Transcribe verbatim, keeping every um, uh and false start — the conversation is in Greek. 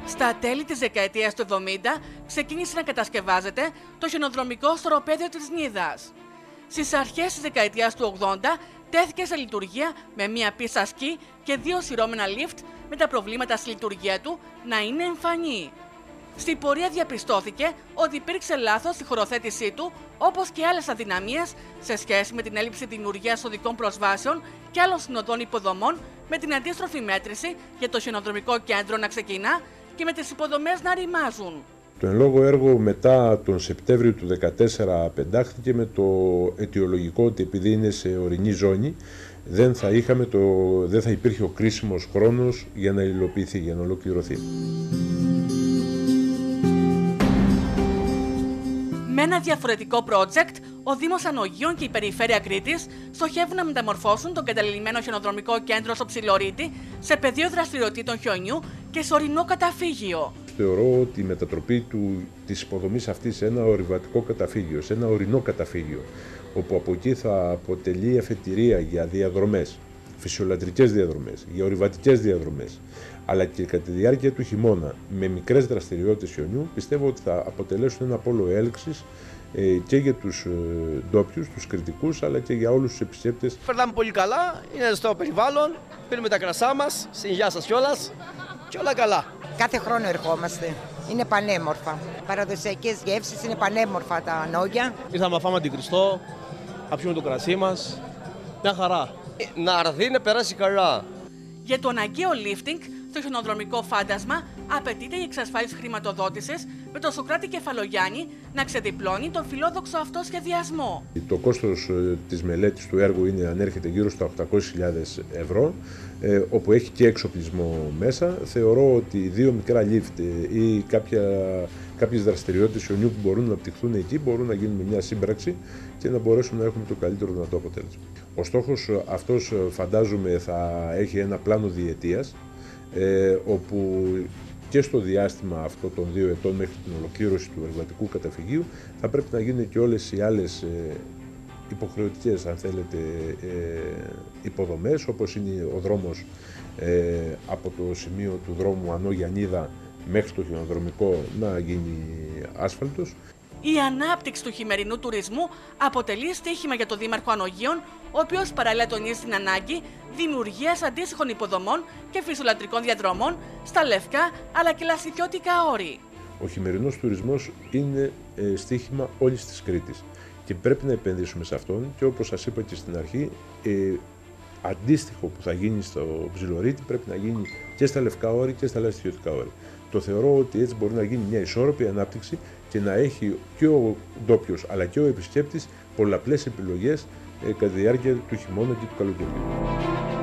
Στα τέλη της δεκαετίας του εβδομήντα ξεκίνησε να κατασκευάζεται το χιονοδρομικό στοροπέδιο της Νίδας. Στις αρχές της δεκαετίας του ογδόντα τέθηκε σε λειτουργία με μία πίστα σκι και δύο σειρώμενα λιφτ, με τα προβλήματα στη λειτουργία του να είναι εμφανή. Στην πορεία διαπιστώθηκε ότι υπήρξε λάθος στη χωροθέτησή του, όπως και άλλες αδυναμίες σε σχέση με την έλλειψη δημιουργίας οδικών προσβάσεων και άλλων συνοδών υποδομών, με την αντίστροφη μέτρηση για το χιονοδρομικό κέντρο να ξεκινά και με τις υποδομές να ρημάζουν. Το εν λόγω έργο μετά τον Σεπτέμβριο του δύο χιλιάδες δεκατέσσερα πεντάχθηκε με το αιτιολογικό ότι επειδή είναι σε ορεινή ζώνη δεν θα, είχαμε το, δεν θα υπήρχε ο κρίσιμος χρόνος για να υλοποιηθεί, για να ολοκληρωθεί. Με ένα διαφορετικό project, ο Δήμος Ανογείων και η Περιφέρεια Κρήτης στοχεύουν να μεταμορφώσουν τον καταλημμένο χιονοδρομικό κέντρο στο Ψιλορίτη σε πεδίο δραστηριοτήτων χιονιού και σε ορεινό καταφύγιο. Θεωρώ ότι η μετατροπή του, της υποδομής αυτής σε ένα ορειβατικό καταφύγιο, σε ένα ορεινό καταφύγιο, όπου από εκεί θα αποτελεί αφετηρία για διαδρομές, φυσιολατρικές διαδρομές, για ορειβατικές διαδρομές, αλλά και κατά τη διάρκεια του χειμώνα με μικρές δραστηριότητες χιονιού, πιστεύω ότι θα αποτελέσουν ένα πόλο έλξης ε, και για τους ε, ντόπιους, τους κρητικούς, αλλά και για όλους τους επισκέπτες. Περνάμε πολύ καλά, είναι στο περιβάλλον, πίνουμε τα κρασά μας, στην υγεία σας κιόλας και όλα καλά. Κάθε χρόνο ερχόμαστε. Είναι πανέμορφα. Παραδοσιακές γεύσεις, είναι πανέμορφα τα ανόγια. Ήρθαμε να φάμε την Χριστό, να πιούμε το κρασί μας. Μια χαρά. Να αρθεί να περάσει καλά. Για το αναγκαίο lifting, το χιονοδρομικό φάντασμα απαιτείται η εξασφάλιση χρηματοδότησης, με τον Σωκράτη Κεφαλογιάννη να ξεδιπλώνει τον φιλόδοξο αυτό σχεδιασμό. Το κόστος της μελέτης του έργου είναι, ανέρχεται γύρω στα οκτακόσιες χιλιάδες ευρώ, ε, όπου έχει και εξοπλισμό μέσα. Θεωρώ ότι δύο μικρά lift ή κάποια, κάποιες δραστηριότητες χιονιού που μπορούν να πτυχθούν εκεί μπορούν να γίνουν με μια σύμπραξη και να μπορέσουμε να έχουμε το καλύτερο δυνατό αποτέλεσμα. Ο στόχος αυτός, φαντάζομαι, θα έχει ένα πλάνο διετίας, ε, όπου και στο διάστημα αυτό των δύο ετών μέχρι την ολοκλήρωση του εργατικού καταφυγίου θα πρέπει να γίνουν και όλες οι άλλες ε, υποχρεωτικές, αν θέλετε, ε, υποδομές, όπως είναι ο δρόμος ε, από το σημείο του δρόμου Ανόγια-Νίδα μέχρι το χιονοδρομικό να γίνει άσφαλτος. Η ανάπτυξη του χειμερινού τουρισμού αποτελεί στοίχημα για τον Δήμαρχο Ανογείων, ο οποίος παράλληλα τονίζει την ανάγκη δημιουργίας αντίστοιχων υποδομών και φυσιολατρικών διαδρομών στα λευκά αλλά και λαστιχιώτικα όρη. Ο χειμερινός τουρισμός είναι ε, στοίχημα όλης της Κρήτης και πρέπει να επενδύσουμε σε αυτόν, και όπως σας είπα και στην αρχή, ε, αντίστοιχο που θα γίνει στο Ψιλορίτη πρέπει να γίνει και στα λευκά όρη και στα λαστιχιώτικα όρη. Το θεωρώ ότι έτσι μπορεί να γίνει μια ισόρροπη ανάπτυξη και να έχει και ο ντόπιος αλλά και ο επισκέπτης πολλαπλές επιλογές ε, κατά τη διάρκεια του χειμώνα και του καλοκαιριού.